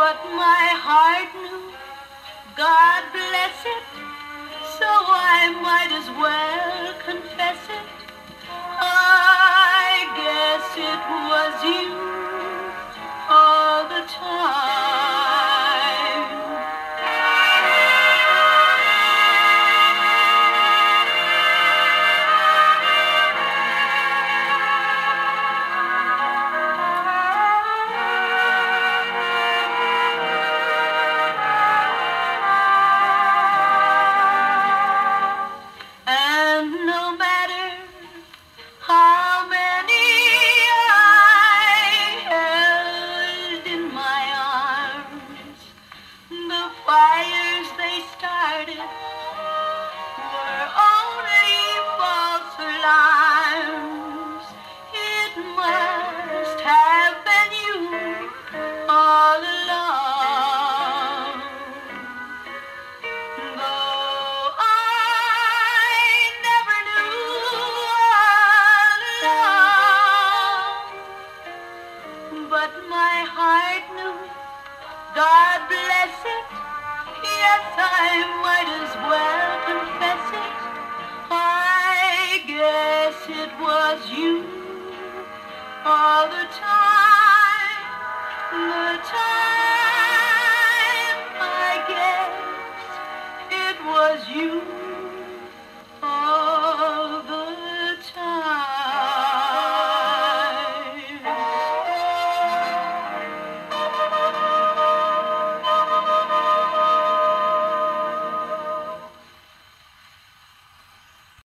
But my heart knew, God bless it, so I might as well confess it. I guess it was you all the time. And no matter how many I held in my arms, the fires they started were only false alarms. It must have been you all along. Though I never knew all along, but my heart knew, God bless it, yes, I might as well confess it. I guess it was you all the time.